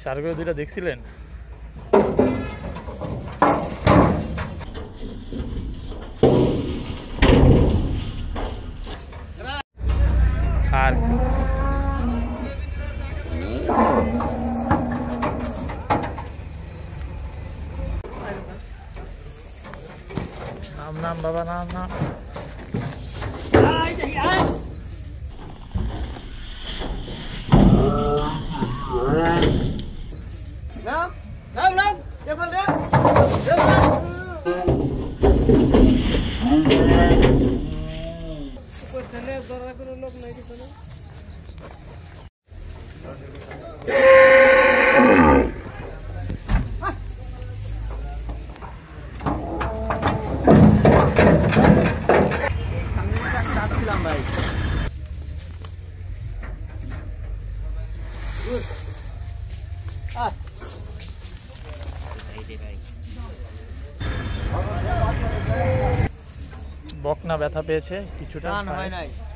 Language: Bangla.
সারগুলো দুইটা দেখছিলেন? আর নাম নাম বাবা নাম নাম লোক নাই কিছু বকনা ব্যথা পেয়েছে কিছুটা।